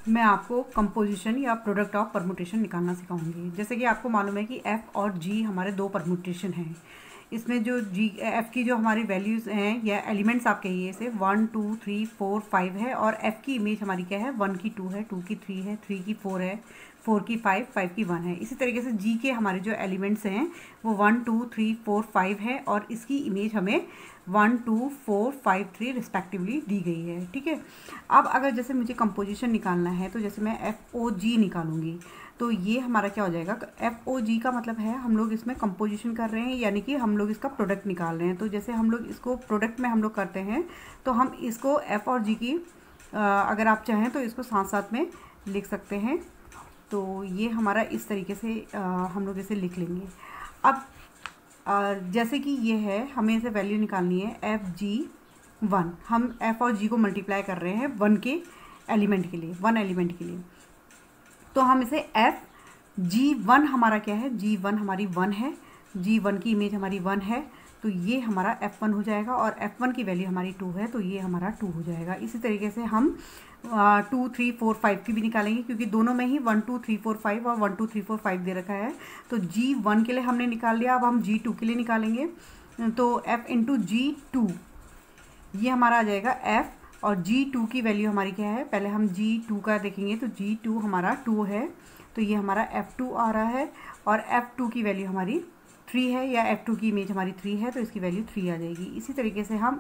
मैं आपको कंपोजिशन या प्रोडक्ट ऑफ परमुटेशन निकालना सिखाऊंगी। जैसे कि आपको मालूम है कि एफ़ और जी हमारे दो परमुटेशन हैं। इसमें जो जी एफ़ की जो हमारी वैल्यूज़ हैं या एलिमेंट्स आप कहिए इसे 1 2 3 4 5 है, और एफ़ की इमेज हमारी क्या है, 1 की 2 है, 2 की 3 है, 3 की 4 है, 4 की 5, 5 की 1 है। इसी तरीके से जी के हमारे जो एलिमेंट्स हैं वो 1 2 3 4 5 है, और इसकी इमेज हमें 1 2 4 5 3 रिस्पेक्टिवली दी गई है। ठीक है। अब अगर जैसे मुझे कंपोजिशन निकालना है तो जैसे मैं एफ ओ जी निकालूंगी, तो ये हमारा क्या हो जाएगा, एफ ओ जी का मतलब है हम लोग इसमें कंपोजिशन कर रहे हैं, यानी कि हम लोग इसका प्रोडक्ट निकाल रहे हैं। तो जैसे हम लोग इसको प्रोडक्ट में हम लोग करते हैं तो हम इसको एफ और जी की अगर आप चाहें तो इसको साथ साथ में लिख सकते हैं। तो ये हमारा इस तरीके से हम लोग इसे लिख लेंगे। अब जैसे कि ये है, हमें इसे वैल्यू निकालनी है एफ जी 1। हम एफ और जी को मल्टीप्लाई कर रहे हैं 1 के एलिमेंट के लिए, 1 एलिमेंट के लिए। तो हम इसे एफ जी 1 हमारा क्या है, जी 1 हमारी 1 है, जी 1 की इमेज हमारी 1 है, तो ये हमारा F1 हो जाएगा। और F1 की वैल्यू हमारी 2 है, तो ये हमारा 2 हो जाएगा। इसी तरीके से हम 2 3 4 5 की भी निकालेंगे, क्योंकि दोनों में ही 1 2 3 4 5 और 1 2 3 4 5 दे रखा है। तो G1 के लिए हमने निकाल लिया, अब हम G2 के लिए निकालेंगे। तो F इंटू G2 ये हमारा आ जाएगा F, और G2 की वैल्यू हमारी क्या है, पहले हम G2 का देखेंगे। तो G2 हमारा 2 है, तो ये हमारा F2 आ रहा है, और F2 की वैल्यू हमारी 3 है, या F2 की इमेज हमारी 3 है, तो इसकी वैल्यू 3 आ जाएगी। इसी तरीके से हम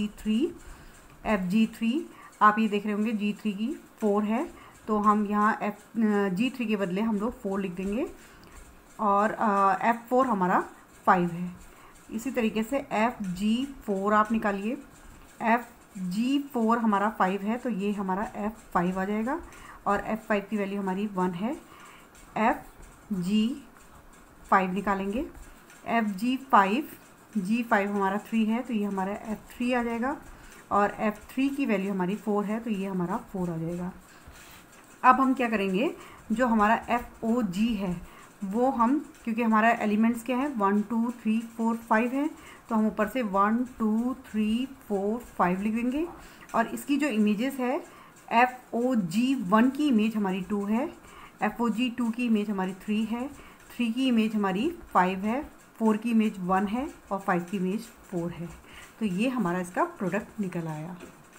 FG3 आप ये देख रहे होंगे G3 की 4 है, तो हम यहाँ G3 के बदले हम लोग 4 लिख देंगे, और F4 हमारा 5 है। इसी तरीके से FG4 आप निकालिए, FG4 हमारा 5 है, तो ये हमारा F5 आ जाएगा, और F5 की वैल्यू हमारी 1 है। FG5 निकालेंगे, G5 हमारा 3 है, तो ये हमारा F3 आ जाएगा, और F3 की वैल्यू हमारी 4 है, तो ये हमारा 4 आ जाएगा। अब हम क्या करेंगे, जो हमारा FOG है वो हम, क्योंकि हमारा एलिमेंट्स क्या है 1 2 3 4 5 है, तो हम ऊपर से 1 2 3 4 5 लिख देंगे। और इसकी जो इमेजेस है, FOG1 की इमेज हमारी 2 है, FOG2 की इमेज हमारी 3 है, 3 की इमेज हमारी 5 है, 4 की इमेज 1 है, और 5 की इमेज 4 है। तो ये हमारा इसका प्रोडक्ट निकल आया।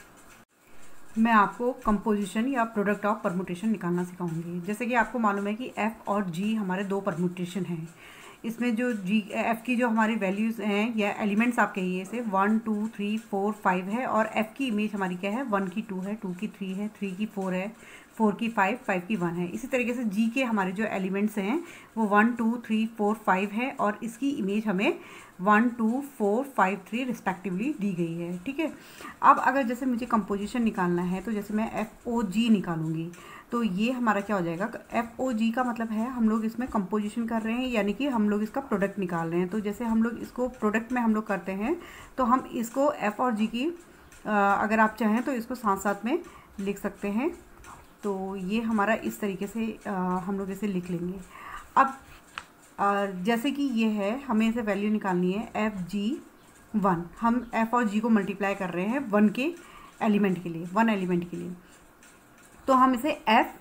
मैं आपको कंपोजिशन या प्रोडक्ट ऑफ परमुटेशन निकालना सिखाऊंगी। जैसे कि आपको मालूम है कि एफ़ और जी हमारे दो परमुटेशन हैं। इसमें जो जी एफ़ की जो हमारी वैल्यूज़ हैं या एलिमेंट्स आप कहिए इसे 1 2 3 4 5 है, और एफ़ की इमेज हमारी क्या है, 1 की 2 है, 2 की 3 है, 3 की 4 है, 4 की 5, 5 की 1 है। इसी तरीके से जी के हमारे जो एलिमेंट्स हैं वो 1 2 3 4 5 है, और इसकी इमेज हमें 1 2 4 5 3 रिस्पेक्टिवली दी गई है। ठीक है। अब अगर जैसे मुझे कंपोजिशन निकालना है तो जैसे मैं FOG निकालूंगी, तो ये हमारा क्या हो जाएगा, FOG का मतलब है हम लोग इसमें कंपोजिशन कर रहे हैं, यानी कि हम लोग इसका प्रोडक्ट निकाल रहे हैं। तो जैसे हम लोग इसको प्रोडक्ट में हम लोग करते हैं, तो हम इसको F और G की अगर आप चाहें तो इसको साथ साथ में लिख सकते हैं। तो ये हमारा इस तरीके से हम लोग इसे लिख लेंगे। अब जैसे कि ये है, हमें इसे वैल्यू निकालनी है FG1। हम F और G को मल्टीप्लाई कर रहे हैं 1 के एलिमेंट के लिए, 1 एलिमेंट के लिए। तो हम इसे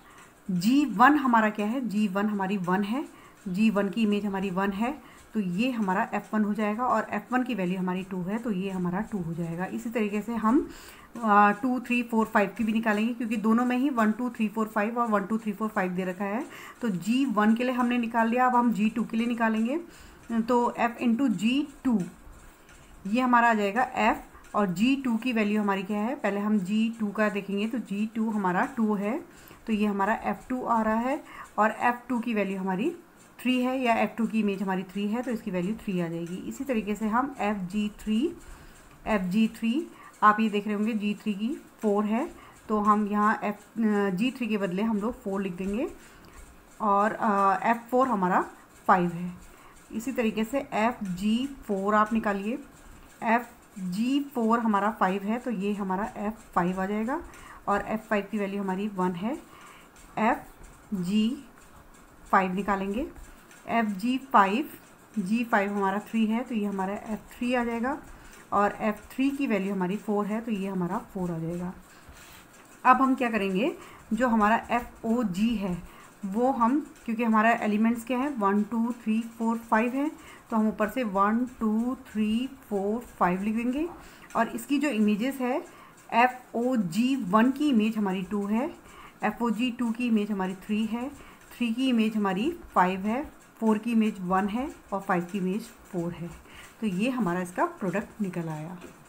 FG1 हमारा क्या है, G1 हमारी 1 है, G1 की इमेज हमारी 1 है, तो ये हमारा F1 हो जाएगा, और F1 की वैल्यू हमारी 2 है, तो ये हमारा 2 हो जाएगा। इसी तरीके से हम 2 3 4 5 की भी निकालेंगे, क्योंकि दोनों में ही 1 2 3 4 5 और 1 2 3 4 5 दे रखा है। तो G1 के लिए हमने निकाल लिया, अब हम G2 के लिए निकालेंगे। तो F इंटू G2 ये हमारा आ जाएगा F, और G2 की वैल्यू हमारी क्या है, पहले हम G2 का देखेंगे। तो G2 हमारा 2 है, तो ये हमारा F2 आ रहा है, और F2 की वैल्यू हमारी 3 है, या F2 की इमेज हमारी 3 है, तो इसकी वैल्यू 3 आ जाएगी। इसी तरीके से हम FG3 आप ये देख रहे होंगे G3 की 4 है, तो हम यहाँ G3 के बदले हम लोग 4 लिख देंगे, और F4 हमारा 5 है। इसी तरीके से FG4 आप निकालिए, FG4 हमारा 5 है, तो ये हमारा F5 आ जाएगा, और F5 की वैल्यू हमारी 1 है। FG5 निकालेंगे, G5 हमारा 3 है, तो ये हमारा F3 आ जाएगा, और F3 की वैल्यू हमारी 4 है, तो ये हमारा 4 आ जाएगा। अब हम क्या करेंगे, जो हमारा FOG है वो हम, क्योंकि हमारा एलिमेंट्स क्या है 1 2 3 4 5 है, तो हम ऊपर से 1 2 3 4 5 लिखेंगे। और इसकी जो इमेजेस है FOG1 की इमेज हमारी 2 है, FOG2 की इमेज हमारी 3 है, 3 की इमेज हमारी 5 है, 4 की इमेज 1 है और 5 की इमेज 4 है। तो ये हमारा इसका प्रोडक्ट निकल आया।